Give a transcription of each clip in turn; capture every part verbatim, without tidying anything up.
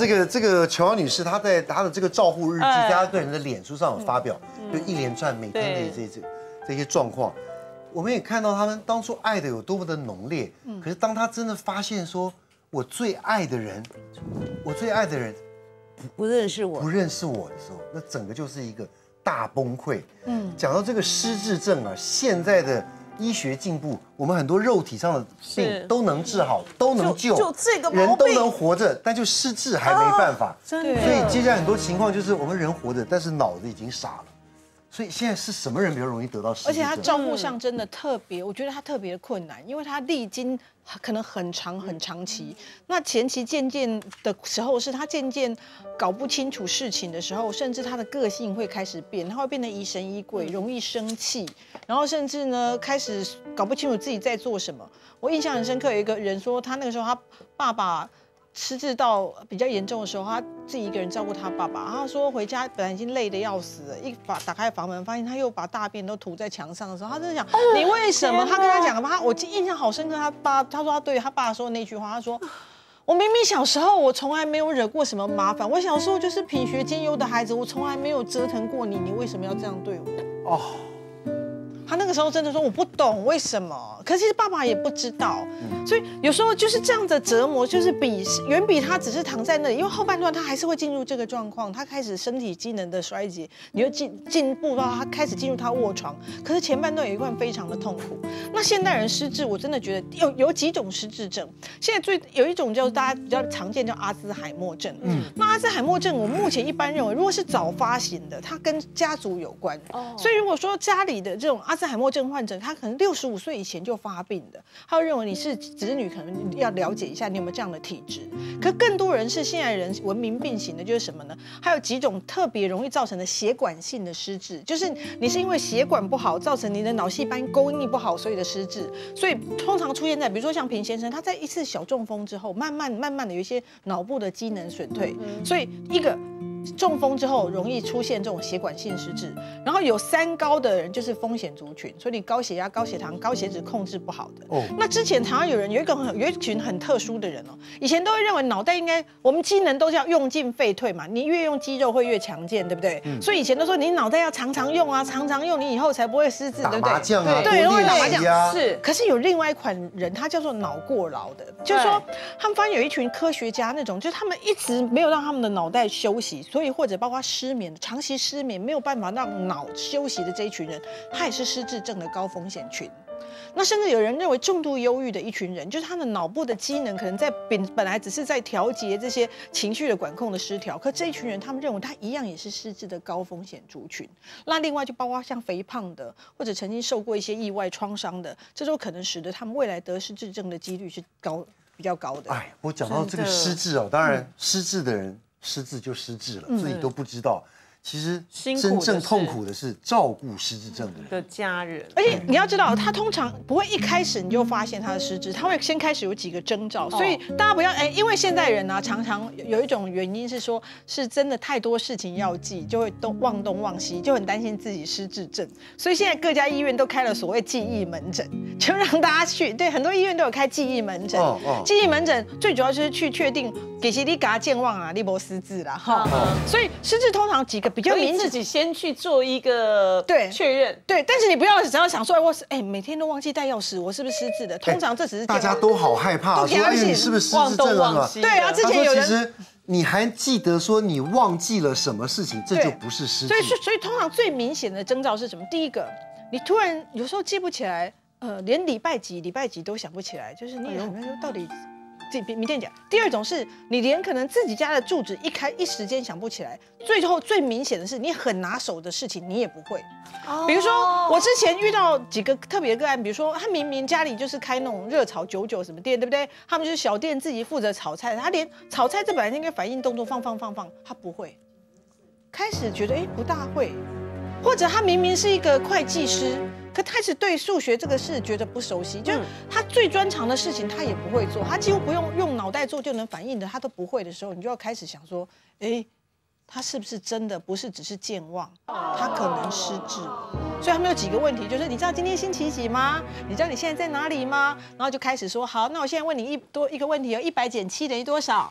这个这个琼瑶女士，她在她的这个照护日记，在她个人的脸书上有发表，就一连串每天的这这这些状况，我们也看到他们当初爱的有多么的浓烈。可是当她真的发现说，我最爱的人，我最爱的人不认识我， 不认识我的时候，那整个就是一个大崩溃。嗯，讲到这个失智症啊，现在的医学进步，我们很多肉体上的病都能治好，都能救， 就这个人都能活着，但就失智还没办法。 真的。 所以接下来很多情况就是我们人活着，但是脑子已经傻了。所以现在是什么人比较容易得到失智症？ 而且他照顾上真的特别，我觉得他特别困难，因为他历经可能很长很长期。那前期渐渐的时候，是他渐渐搞不清楚事情的时候，甚至他的个性会开始变，他会变得疑神疑鬼，容易生气，然后甚至呢开始搞不清楚自己在做什么。我印象很深刻，有一个人说，他那个时候他爸爸失智到比较严重的时候，他自己一个人照顾他爸爸。他说回家本来已经累得要死了，一把打开房门，发现他又把大便都涂在墙上的时候，他真的想，你为什么？他跟他讲，他我印象好深刻，他爸他说他对他爸说的那句话，他说。我明明小时候我从来没有惹过什么麻烦，我小时候就是品学兼优的孩子，我从来没有折腾过你，你为什么要这样对我？哦。他那个时候真的说我不懂为什么，可是其实爸爸也不知道，所以有时候就是这样的折磨，就是比远比他只是躺在那里，因为后半段他还是会进入这个状况，他开始身体机能的衰竭，你就进进步到他开始进入他卧床，可是前半段有一段非常的痛苦。那现代人失智，我真的觉得有有几种失智症，现在最有一种叫大家比较常见叫阿兹海默症，嗯，那阿兹海默症我目前一般认为，如果是早发型的，它跟家族有关，哦，所以如果说家里的这种阿兹海默症患者，他可能六十五岁以前就发病的，他会认为你是子女，可能要了解一下你有没有这样的体质。可更多人是现在人文明病型的，就是什么呢？还有几种特别容易造成的血管性的失智，就是你是因为血管不好，造成你的脑细胞供应不好，所以的失智。所以通常出现在，比如说像平先生，他在一次小中风之后，慢慢慢慢的有一些脑部的机能损退，所以一个。中风之后容易出现这种血管性失智，然后有三高的人就是风险族群，所以你高血压、高血糖、高血脂控制不好的。哦，那之前常常有人有一个有一群很特殊的人哦，以前都会认为脑袋应该我们机能都是要用进废退嘛，你越用肌肉会越强健，对不对？嗯，所以以前都说你脑袋要常常用啊，常常用，你以后才不会失智，对不对？ 打麻将啊， 对， 多练打麻习啊。 是，可是有另外一款人，他叫做脑过劳的，就是说他们发现有一群科学家那种，就是他们一直没有让他们的脑袋休息，所以或者包括失眠、长期失眠没有办法让脑休息的这一群人，他也是失智症的高风险群。那甚至有人认为重度忧郁的一群人，就是他的脑部的机能可能在本本来只是在调节这些情绪的管控的失调，可这一群人他们认为他一样也是失智的高风险族群。那另外就包括像肥胖的，或者曾经受过一些意外创伤的，这都可能使得他们未来得失智症的几率是高比较高的。 哎，我讲到这个失智哦，当然失智的人。失智就失智了，自己都不知道。其实真正痛苦的是照顾失智症的人的家人， 而且你要知道，他通常不会一开始你就发现他的失智，他会先开始有几个征兆，所以大家不要哎，因为现代人呢、啊，常常有一种原因是说，是真的太多事情要记，就会东忘东忘西，就很担心自己失智症，所以现在各家医院都开了所谓记忆门诊，就让大家去，对，很多医院都有开记忆门诊。哦哦、记忆门诊最主要就是去确定给谁你给他健忘啊，你没失智啦，哈、哦。所以失智通常几个。比较明自己先去做一个对确认， 对，但是你不要只要想说，我是哎每天都忘记带钥匙，我是不是失智的？通常这只是大家都好害怕，说哎你是不是失智症了？ 对啊，之前有人其实你还记得说你忘记了什么事情，这就不是失智。 所以所以通常最明显的征兆是什么？第一个，你突然有时候记不起来，呃，连礼拜几礼拜几都想不起来，就是你很难说到底。明天讲。第二种是你连可能自己家的住址一开一时间想不起来，最后最明显的是你很拿手的事情你也不会。Oh. 比如说我之前遇到几个特别个案，比如说他明明家里就是开那种热炒九九什么店，对不对？他们就是小店自己负责炒菜，他连炒菜这本来应该反应动作放放放放，他不会。开始觉得哎不大会，或者他明明是一个会计师。可他是对数学这个事觉得不熟悉，就是他最专长的事情他也不会做，他几乎不用用脑袋做就能反应的，他都不会的时候，你就要开始想说，哎，他是不是真的不是只是健忘，他可能失智。所以他们有几个问题，就是你知道今天星期几吗？你知道你现在在哪里吗？然后就开始说，好，那我现在问你一多一个问题哦，一百减七等于多少？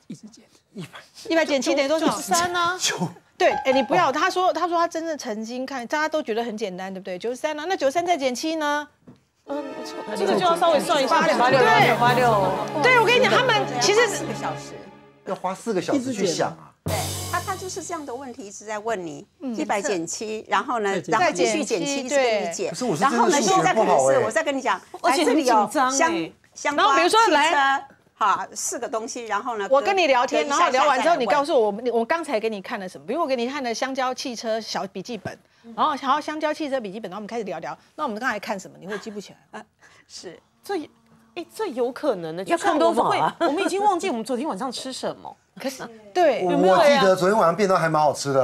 一直减， 一百一百减七等于多少？ 三呢？ 九对，哎，你不要，他说他说他真的曾经看，大家都觉得很简单，对不对？九十三呢？那九十三再减七呢？ 嗯，这个就要稍微算一下， 对八六， 对，我跟你讲，他们其实四个小时。 要花四个小时去想啊。 对，他他就是这样的问题一直在问你，一百减七，然后呢，然后再继续减七，一直跟你减，然后呢，现在可能是我再跟你讲， 而且很紧张香香然后比如说来。好，四个东西，然后呢？ 我跟你聊天，然后聊完之后，你告诉我，我我刚才给你看了什么？比如我给你看了香蕉汽车小笔记本，然后然后香蕉汽车笔记本，然后我们开始聊聊。那我们刚才看什么？你会记不起来？ 是这，哎，这有可能的。 要看多少啊？ 我们已经忘记我们昨天晚上吃什么。 可是，对， 我我记得昨天晚上便当还蛮好吃的。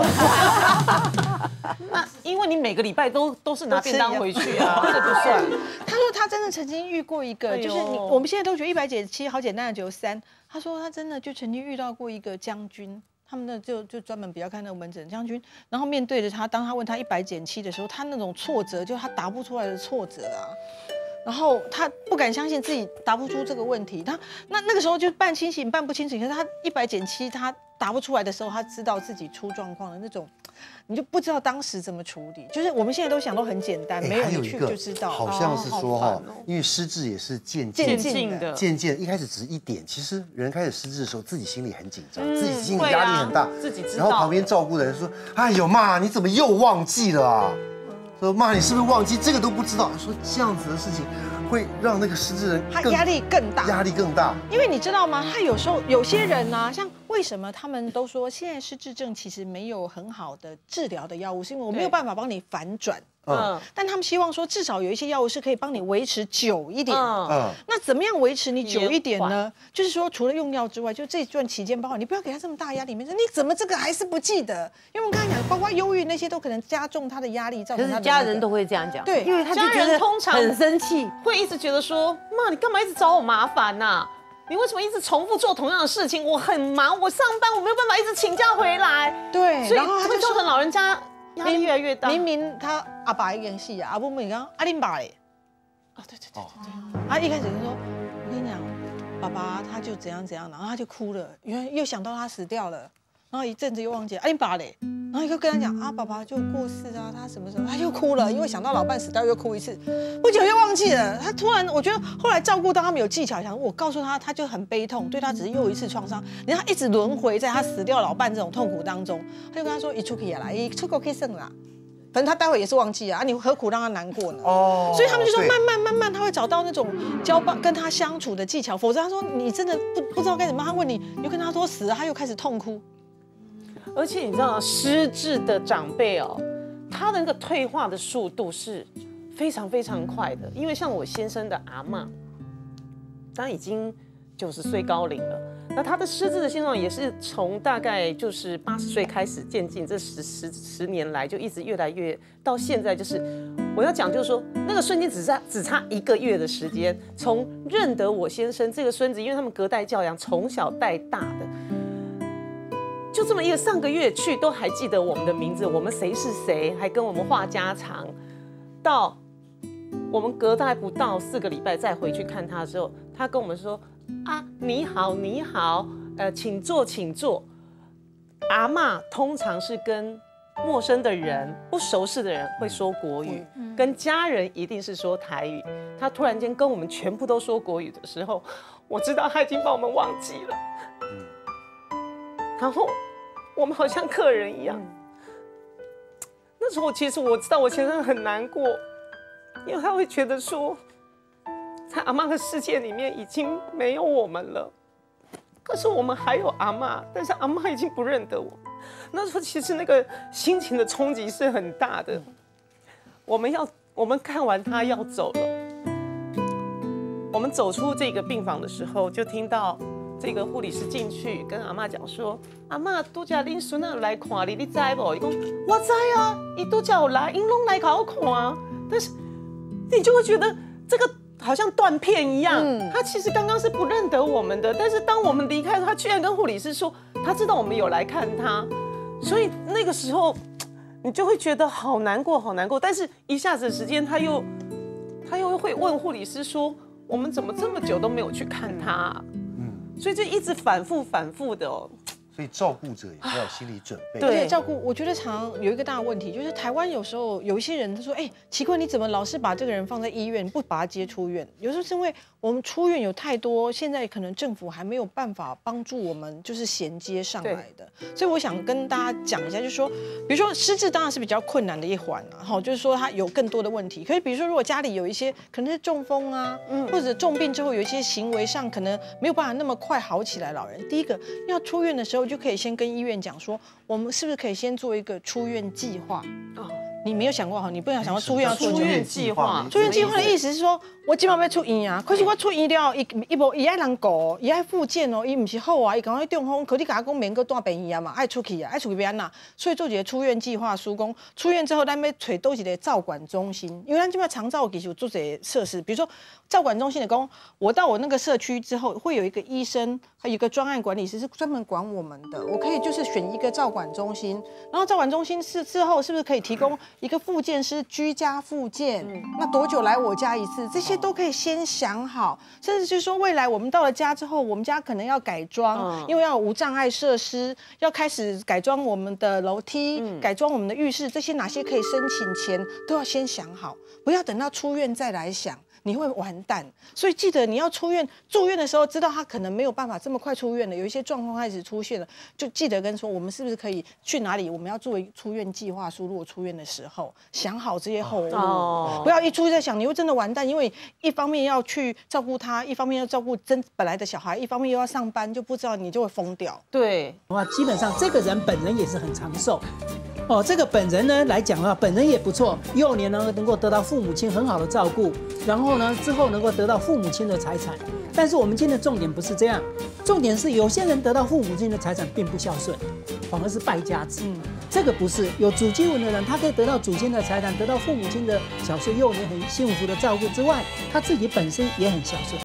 那因为你每个礼拜都都是拿便当回去啊，这不算。 他说他真的曾经遇过一个，就是你我们现在都觉得一百减七好简单的九十三，他说他真的就曾经遇到过一个将军，他们那就就专门比较看那个门诊将军，然后面对着他，当他问他一百减七的时候，他那种挫折，就他答不出来的挫折啊。然后他不敢相信自己答不出这个问题，他那那个时候就半清醒半不清醒，可是他一百减七他答不出来的时候，他知道自己出状况的那种，你就不知道当时怎么处理。就是我们现在都想都很简单，没有你去就知道。 好像是说哈，因为失智也是渐渐进的， 渐渐一开始只是一点，其实人开始失智的时候，自己心里很紧张，自己心里压力很大， 自己知道。 然后旁边照顾的人说：“哎呦妈，你怎么又忘记了啊？”说妈，你是不是忘记这个都不知道？说这样子的事情会让那个失智人他压力更大， 压力更大。 因为你知道吗？他有时候有些人呢、啊，像为什么他们都说现在失智症其实没有很好的治疗的药物，是因为我没有办法帮你反转。嗯，但他们希望说至少有一些药物是可以帮你维持久一点。嗯，那怎么样维持你久一点呢？就是说除了用药之外，就这段期间，包括你不要给他这么大压力，你说你怎么这个还是不记得？因为我刚才讲，包括忧郁那些都可能加重他的压力，造成他的、那个。可是家人都会这样讲， 对， 因为他就觉得通常很生气， 会一直觉得说，妈，你干嘛一直找我麻烦呐？你为什么一直重复做同样的事情？我很忙，我上班我没有办法一直请假回来。 对， 所以他就造成老人家压力越来越大。 明明他阿爸一演戏啊，阿母你刚阿林爸嘞， 啊对对对对对， 他一开始就说，我跟你讲，爸爸他就怎样怎样，然后他就哭了，原来又想到他死掉了，然后一阵子又忘记阿林爸嘞，然后又跟他讲啊，爸爸就过世啊，他什么时候他又哭了，因为想到老伴死掉又哭一次，不久又忘记了。他突然我觉得后来照顾到他们有技巧，想我告诉他，他就很悲痛，对他只是又一次创伤，你看他一直轮回在他死掉老伴这种痛苦当中，他就跟他说，一出去啦，一出国可以胜啦。反正他待会也是忘记啊，啊你何苦让他难过呢？哦，所以他们就说慢慢慢慢他会找到那种交帮跟他相处的技巧，否则他说你真的不不知道该怎么办，他问你又跟他说死了，他又开始痛哭。 而且你知道失智的长辈哦，他的那个退化的速度是非常非常快的，因为像我先生的阿嬷，他已经九十岁高龄了。那他的失智的现状也是从大概就是八十岁开始渐进，这十十十年来就一直越来越，到现在就是我要讲就是说那个瞬间只差只差一个月的时间，从认得我先生这个孙子，因为他们隔代教养，从小带大的，就这么一个上个月去都还记得我们的名字，我们谁是谁，还跟我们话家常，到我们隔代不到四个礼拜再回去看他的时候，他跟我们说。啊，你好，你好，呃，请坐，请坐。阿嬷通常是跟陌生的人、不熟识的人会说国语，跟家人一定是说台语。他突然间跟我们全部都说国语的时候，我知道他已经把我们忘记了。然后我们好像客人一样。那时候其实我知道我先生很难过，因为他会觉得说。在阿嬷的世界里面已经没有我们了，可是我们还有阿嬷，但是阿嬷已经不认得我。那时候其实那个心情的冲击是很大的。我们要，我们看完他要走了，我们走出这个病房的时候，就听到这个护理师进去跟阿嬷讲说：“阿嬷，拄只恁孙仔来看你，你知不？”伊讲：“我知啊，伊拄只有来，因拢来给我看啊。”但是你就会觉得这个。好像断片一样，嗯、他其实刚刚是不认得我们的，但是当我们离开，他居然跟护理师说，他知道我们有来看他，所以那个时候你就会觉得好难过，好难过。但是一下子的时间，他又他又会问护理师说，我们怎么这么久都没有去看他、啊？嗯， 所以就一直反复反复的哦。 所以照顾者也要有心理准备。 对而且照顾，我觉得常常有一个大问题，就是台湾有时候有一些人他说，哎，奇怪，你怎么老是把这个人放在医院，不把他接出院？有时候是因为我们出院有太多，现在可能政府还没有办法帮助我们，就是衔接上来的。所以我想跟大家讲一下，就是说，比如说失智当然是比较困难的一环啊，哈，就是说他有更多的问题。可是比如说，如果家里有一些可能是中风啊，嗯，或者重病之后有一些行为上可能没有办法那么快好起来，老人第一个要出院的时候就可以先跟医院讲说，我们是不是可以先做一个出院计划？哦，你没有想过哈，你不想想要出院要做出院计划。 出院计划的意思是说，我今晚要出院啊，可是我出院了，伊伊无伊爱人顾，伊爱复健哦，伊唔是好啊，伊赶快中风，可你甲我讲免个带病院嘛，爱出去啊，爱出去变哪？所以做一个出院计划书，讲出院之后，咱要找倒一个照管中心，因为咱今麦长照其实有做这些设施，比如说照管中心的讲，我到我那个社区之后，会有一个医生，还有一个专案管理师是专门管我们的，我可以就是选一个照管中心，然后照管中心是之后是不是可以提供一个复健师居家复健？嗯、那多久来我家一次？这些都可以先想好，甚至就是说未来我们到了家之后，我们家可能要改装，嗯、因为要有无障碍设施，要开始改装我们的楼梯，嗯、改装我们的浴室，这些哪些可以申请前都要先想好，不要等到出院再来想。你会完蛋，所以记得你要出院住院的时候，知道他可能没有办法这么快出院了，有一些状况开始出现了，就记得跟说我们是不是可以去哪里，我们要作为出院计划书。如果出院的时候想好这些后路，哦、不要一出去再想，你会真的完蛋，因为一方面要去照顾他，一方面要照顾真本来的小孩，一方面又要上班，就不知道你就会疯掉。 对， 哇，基本上这个人本人也是很长寿。哦，这个本人呢来讲的话，本人也不错，幼年呢能够得到父母亲很好的照顾，然后呢之后能够得到父母亲的财产。但是我们今天的重点不是这样，重点是有些人得到父母亲的财产并不孝顺，反而是败家子。嗯，这个不是有祖籍文的人，他可以得到祖先的财产，得到父母亲的小时候幼年很幸福的照顾之外，他自己本身也很孝顺。